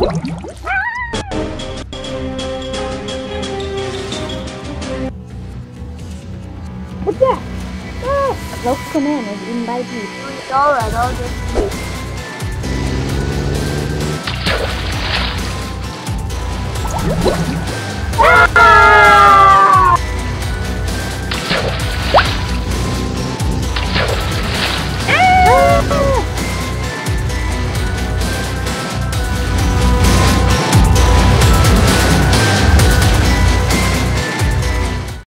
What's that? Ah! Local command is eaten by a beast. Alright, I'll just